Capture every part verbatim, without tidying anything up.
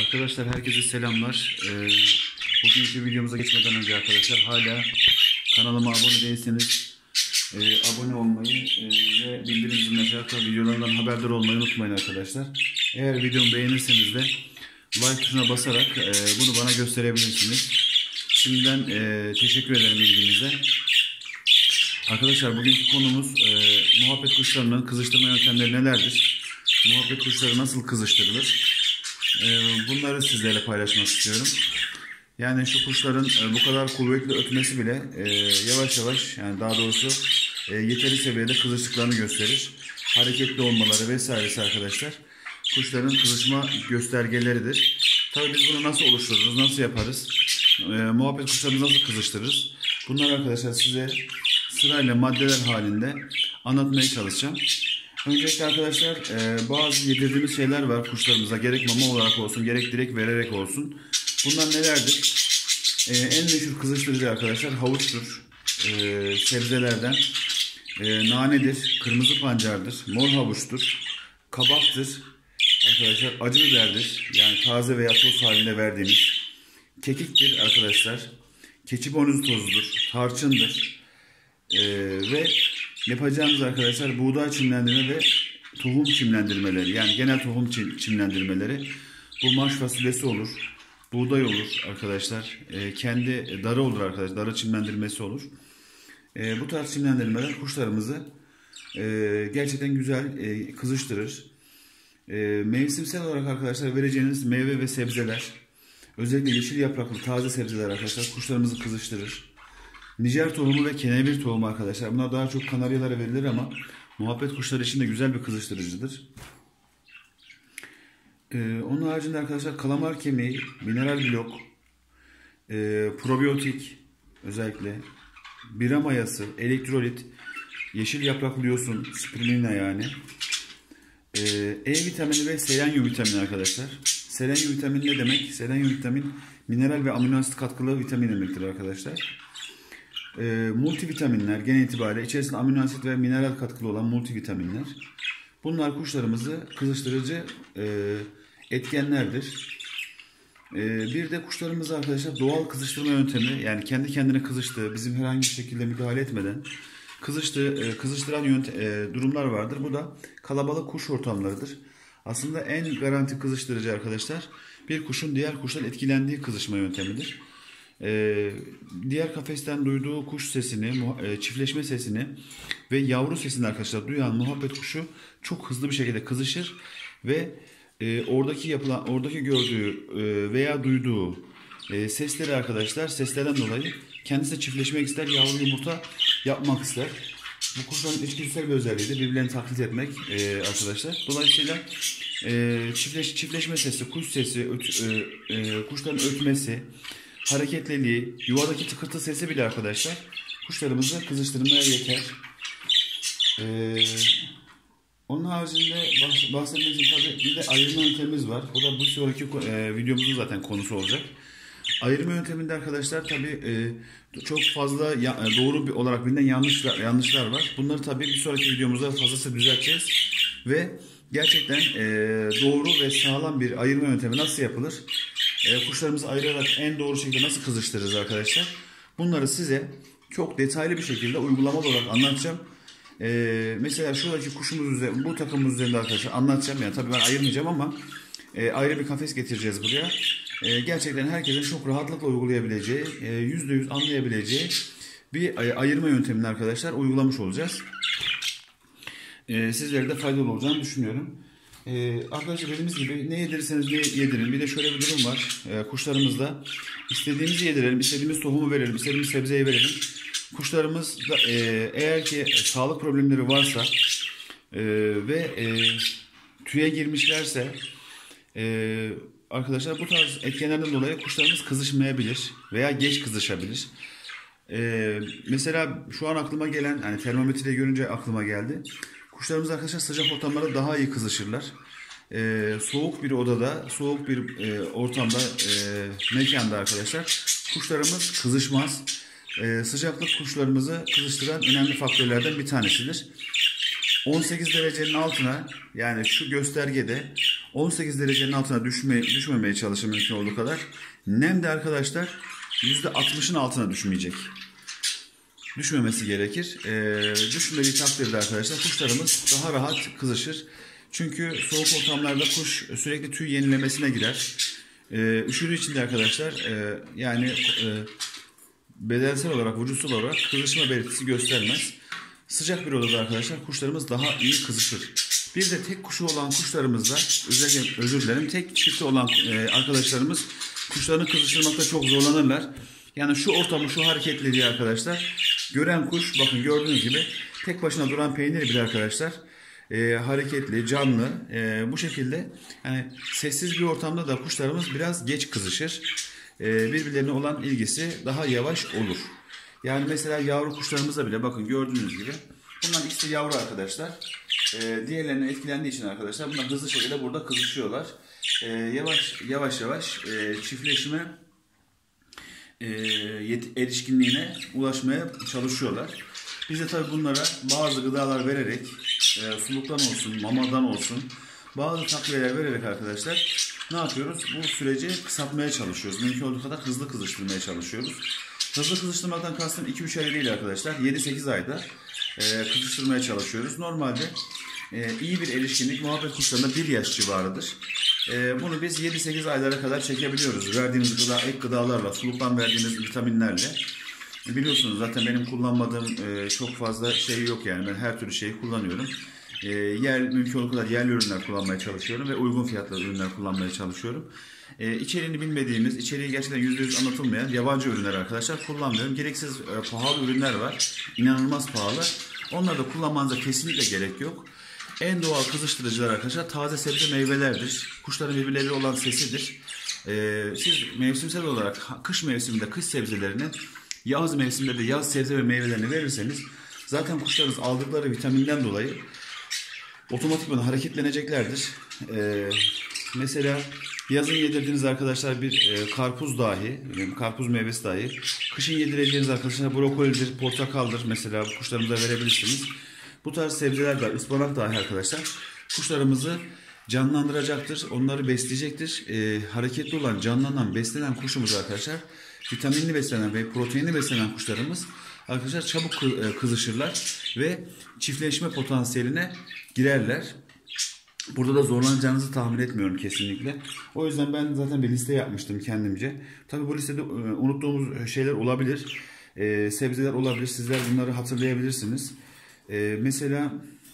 Arkadaşlar herkese selamlar. Ee, bugünkü videomuza geçmeden önce arkadaşlar hala kanalıma abone değilseniz e, abone olmayı e, ve bildirim zilini açarak videolardan haberdar olmayı unutmayın arkadaşlar. Eğer videomu beğenirseniz de like tuşuna basarak e, bunu bana gösterebilirsiniz. Şimdiden e, teşekkür ederim ilginize. Arkadaşlar bugünkü konumuz e, muhabbet kuşlarının kızıştırma yöntemleri nelerdir? Muhabbet kuşları nasıl kızıştırılır? Bunları sizlerle paylaşmak istiyorum. Yani şu kuşların bu kadar kuvvetli ötmesi bile yavaş yavaş, yani daha doğrusu yeteri seviyede kızıştıklarını gösterir. Hareketli olmaları vesairesi arkadaşlar kuşların kızışma göstergeleridir. Tabii biz bunu nasıl oluştururuz, nasıl yaparız? Muhabbet kuşlarını nasıl kızıştırırız? Bunları arkadaşlar size sırayla maddeler halinde anlatmaya çalışacağım. Öncelikle arkadaşlar e, bazı yedirdiğimiz şeyler var kuşlarımıza, gerek mama olarak olsun gerek direkt vererek olsun. Bunlar nelerdir? E, en meşhur kızıştırıcı arkadaşlar havuçtur, e, sebzelerden e, nanedir, kırmızı pancardır, mor havuçtur, kabaktır arkadaşlar, acı biberdir, yani taze veya toz halinde verdiğimiz, kekiktir arkadaşlar, keçi boynuzu tozudur, tarçındır e, ve yapacağımız arkadaşlar buğday çimlendirme ve tohum çimlendirmeleri, yani genel tohum çimlendirmeleri. Bu marş fasulyesi olur, buğday olur arkadaşlar, e, kendi darı olur arkadaşlar, darı çimlendirmesi olur. E, bu tarz çimlendirmeler kuşlarımızı e, gerçekten güzel e, kızıştırır. E, mevsimsel olarak arkadaşlar vereceğiniz meyve ve sebzeler, özellikle yeşil yapraklı taze sebzeler arkadaşlar kuşlarımızı kızıştırır. Nijer tohumu ve kenevir tohumu arkadaşlar. Bunlar daha çok kanaryalara verilir ama muhabbet kuşları için de güzel bir kızıştırıcıdır. Ee, onun haricinde arkadaşlar kalamar kemiği, mineral blok, e, probiyotik özellikle, bira mayası, elektrolit, yeşil yapraklı yosun, spirulina yani, e, E vitamini ve selenyum vitamini arkadaşlar. Selenyum vitamini ne demek? Selenyum vitamin mineral ve amino asit katkılı vitamin demektir arkadaşlar. E, multivitaminler genel itibariyle içerisinde amino asit ve mineral katkılı olan multivitaminler. Bunlar kuşlarımızı kızıştırıcı e, etkenlerdir. E, bir de kuşlarımızı arkadaşlar doğal kızıştırma yöntemi, yani kendi kendine kızıştığı, bizim herhangi bir şekilde müdahale etmeden kızıştığı, e, kızıştıran yöntem, e, durumlar vardır. Bu da kalabalık kuş ortamlarıdır. Aslında en garanti kızıştırıcı arkadaşlar bir kuşun diğer kuştan etkilendiği kızışma yöntemidir. Ee, diğer kafesten duyduğu kuş sesini, çiftleşme sesini ve yavru sesini arkadaşlar duyan muhabbet kuşu çok hızlı bir şekilde kızışır ve e, oradaki yapılan, oradaki gördüğü e, veya duyduğu e, sesleri arkadaşlar, seslerden dolayı kendisi de çiftleşmek ister, yavru yumurta yapmak ister. Bu kuşların içgüdüsel bir özelliği de birbirlerini taklit etmek e, arkadaşlar. Dolayısıyla e, çiftleş, çiftleşme sesi, kuş sesi, öt, e, e, kuşların ötmesi, hareketliliği, yuvadaki tıkırtı sesi bile arkadaşlar kuşlarımızı kızıştırmaya yeter. Ee, onun haricinde bahs bahsetmek için tabii bir de ayırma yöntemimiz var. Bu da bu sonraki e, videomuzun zaten konusu olacak. Ayırma yönteminde arkadaşlar tabii e, çok fazla ya, doğru bir olarak bilinen yanlışlar, yanlışlar var. Bunları tabii bir sonraki videomuzda fazlası düzelteceğiz. Ve gerçekten e, doğru ve sağlam bir ayırma yöntemi nasıl yapılır? E, kuşlarımızı ayırarak en doğru şekilde nasıl kızıştırırız arkadaşlar? Bunları size çok detaylı bir şekilde uygulamalı olarak anlatacağım. E, mesela şuradaki kuşumuz üzerinde, bu takımımız üzerinde arkadaşlar anlatacağım. Yani tabii ben ayırmayacağım ama e, ayrı bir kafes getireceğiz buraya. E, gerçekten herkesin çok rahatlıkla uygulayabileceği, e, yüzde yüz anlayabileceği bir ayırma yöntemini arkadaşlar uygulamış olacağız. E, sizlere de faydalı olacağını düşünüyorum. Ee, arkadaşlar dediğimiz gibi ne yedirirseniz ne yedirin. Bir de şöyle bir durum var. Ee, kuşlarımızda istediğimizi yedirelim, istediğimiz tohumu verelim, istediğimiz sebzeyi verelim. Kuşlarımız da, e, eğer ki e, sağlık problemleri varsa e, ve e, tüye girmişlerse e, arkadaşlar bu tarz etkenlerden dolayı kuşlarımız kızışmayabilir veya geç kızışabilir. E, mesela şu an aklıma gelen, hani termometreyi görünce aklıma geldi. Kuşlarımız arkadaşlar sıcak ortamlarda daha iyi kızışırlar. Ee, soğuk bir odada, soğuk bir e, ortamda, e, mekanda arkadaşlar kuşlarımız kızışmaz. Ee, sıcaklık kuşlarımızı kızıştıran önemli faktörlerden bir tanesidir. on sekiz derecenin altına, yani şu göstergede on sekiz derecenin altına düşme, düşmemeye çalışın mümkün olduğu kadar. Nem de arkadaşlar yüzde altmışın altına düşmeyecek. Düşmemesi gerekir. Ee, düşmediği takdirde arkadaşlar kuşlarımız daha rahat kızışır. Çünkü soğuk ortamlarda kuş sürekli tüy yenilemesine girer. Ee, üşüdüğü için de arkadaşlar e, yani e, bedensel olarak, vücutsal olarak kızışma belirtisi göstermez. Sıcak bir odada arkadaşlar kuşlarımız daha iyi kızışır. Bir de tek kuşu olan kuşlarımızda, özellikle özür dilerim, tek çifti olan e, arkadaşlarımız kuşlarını kızıştırmakta çok zorlanırlar. Yani şu ortamı, şu hareketliliği arkadaşlar gören kuş, bakın gördüğünüz gibi tek başına duran peynir bile arkadaşlar e, hareketli, canlı, e, bu şekilde yani sessiz bir ortamda da kuşlarımız biraz geç kızışır. E, birbirlerine olan ilgisi daha yavaş olur. Yani mesela yavru kuşlarımızda bile bakın gördüğünüz gibi bunlar ikisi yavru arkadaşlar. E, diğerlerine etkilendiği için arkadaşlar bunlar hızlı şekilde burada kızışıyorlar. E, yavaş yavaş yavaş e, çiftleşme e, erişkinliğine ulaşmaya çalışıyorlar. Biz de tabii bunlara bazı gıdalar vererek, e, suluktan olsun, mamadan olsun bazı takviyeler vererek arkadaşlar ne yapıyoruz? Bu süreci kısaltmaya çalışıyoruz. Mümkün olduğu kadar hızlı kızıştırmaya çalışıyoruz. Hızlı kızıştırmaktan kastım iki üç ay değil arkadaşlar. yedi sekiz ayda e, kızıştırmaya çalışıyoruz. Normalde e, iyi bir erişkinlik muhabbet kuşlarında bir yaş civarıdır. E, bunu biz yedi sekiz aylara kadar çekebiliyoruz. Verdiğimiz gıda, ek gıdalarla, suluktan verdiğimiz vitaminlerle. E, biliyorsunuz zaten benim kullanmadığım e, çok fazla şey yok yani. Ben her türlü şeyi kullanıyorum. E, yer, mümkün olduğu kadar yerli ürünler kullanmaya çalışıyorum ve uygun fiyatlı ürünler kullanmaya çalışıyorum. E, içeriğini bilmediğimiz, içeriği gerçekten yüzde yüz anlatılmayan yabancı ürünler arkadaşlar kullanmıyorum. Gereksiz e, pahalı ürünler var. İnanılmaz pahalı. Onları da kullanmanıza kesinlikle gerek yok. En doğal kızıştırıcılar arkadaşlar taze sebze meyvelerdir. Kuşların birbirleriyle olan sesidir. E, siz mevsimsel olarak kış mevsiminde kış sebzelerini, yaz mevsiminde de yaz sebze ve meyvelerini verirseniz zaten kuşlarınız aldıkları vitaminden dolayı otomatikman hareketleneceklerdir. Ee, mesela yazın yedirdiğiniz arkadaşlar bir e, karpuz dahi, karpuz meyvesi dahi, kışın yedireceğiniz arkadaşlar brokolidir, portakaldır mesela bu kuşlarımıza verebilirsiniz. Bu tarz sebzeler de, ıspanak dahi arkadaşlar kuşlarımızı canlandıracaktır, onları besleyecektir. E, hareketli olan, canlanan, beslenen kuşumuz arkadaşlar, vitaminli beslenen ve proteinli beslenen kuşlarımız arkadaşlar çabuk kızışırlar ve çiftleşme potansiyeline girerler. Burada da zorlanacağınızı tahmin etmiyorum kesinlikle. O yüzden ben zaten bir liste yapmıştım kendimce. Tabii bu listede unuttuğumuz şeyler olabilir. Ee, sebzeler olabilir. Sizler bunları hatırlayabilirsiniz. Ee, mesela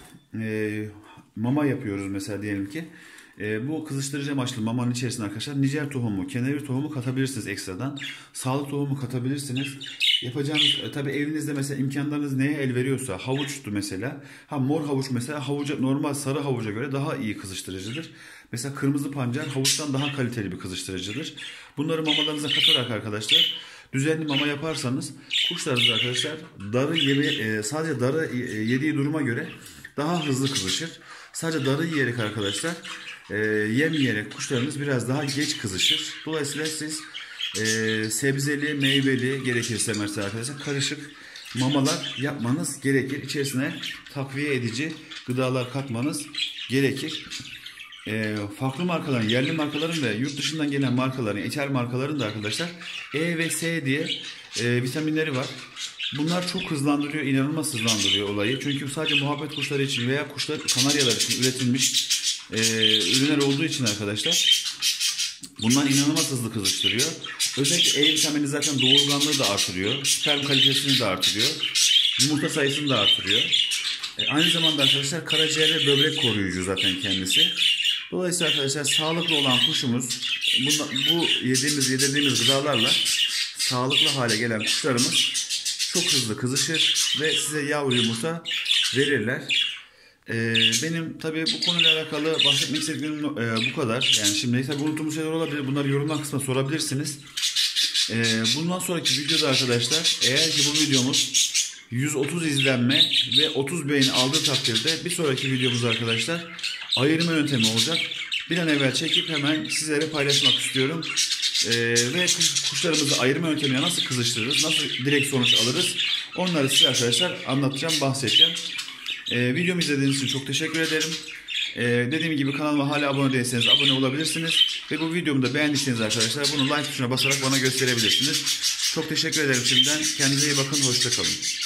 e, mama yapıyoruz mesela diyelim ki. E, bu kızıştırıcı amaçlı mamanın içerisine arkadaşlar nijer tohumu, kenevir tohumu katabilirsiniz ekstradan. Sağlık tohumu katabilirsiniz. Yapacağınız e, tabi evinizde mesela imkanlarınız neye el veriyorsa, havuçtu mesela. Ha mor havuç mesela havuca, normal sarı havuca göre daha iyi kızıştırıcıdır. Mesela kırmızı pancar havuçtan daha kaliteli bir kızıştırıcıdır. Bunları mamalarınıza katarak arkadaşlar düzenli mama yaparsanız kuşlarınız arkadaşlar darı yeme, e, sadece darı e, yediği duruma göre daha hızlı kızışır. Sadece darı yiyerek arkadaşlar e, yem yiyerek kuşlarınız biraz daha geç kızışır. Dolayısıyla siz e, sebzeli, meyveli gerekirse mesela arkadaşlar karışık mamalar yapmanız gerekir. İçerisine takviye edici gıdalar katmanız gerekir. E, farklı markaların, yerli markaların ve yurt dışından gelen markaların, ithal markaların da arkadaşlar E ve S diye e, vitaminleri var. Bunlar çok hızlandırıyor, inanılmaz hızlandırıyor olayı. Çünkü sadece muhabbet kuşları için veya kuşlar, kanaryalar için üretilmiş e, ürünler olduğu için arkadaşlar bunlar inanılmaz hızlı kızıştırıyor. Özellikle E vitamini zaten doğurganlığı da artırıyor, sperm kalitesini de artırıyor, yumurta sayısını da artırıyor. E, aynı zamanda arkadaşlar karaciğer ve böbrek koruyucu zaten kendisi. Dolayısıyla arkadaşlar sağlıklı olan kuşumuz bunda, bu yediğimiz yedirdiğimiz gıdalarla sağlıklı hale gelen kuşlarımız çok hızlı kızışır ve size yavru yumurta verirler. Ee, benim tabii bu konuyla alakalı bahsetmek istediğim e, bu kadar. Yani şimdi tabii unuttuğumuz şeyler olabilir. Bunları yorumlar kısmına sorabilirsiniz. Ee, bundan sonraki videoda arkadaşlar eğer ki bu videomuz yüz otuz izlenme ve otuz beğeni aldığı takdirde bir sonraki videomuz arkadaşlar ayırma yöntemi olacak. Bir an evvel çekip hemen sizlere paylaşmak istiyorum. Ee, ve kuşlarımızı ayırma yöntemiyle nasıl kızıştırırız, nasıl direkt sonuç alırız onları size arkadaşlar anlatacağım, bahsedeceğim. Ee, videomu izlediğiniz için çok teşekkür ederim. Ee, dediğim gibi kanalıma hala abone değilseniz abone olabilirsiniz. Ve bu videomu da beğendiyseniz arkadaşlar bunu like tuşuna basarak bana gösterebilirsiniz. Çok teşekkür ederim şimdiden. Kendinize iyi bakın. Hoşça kalın.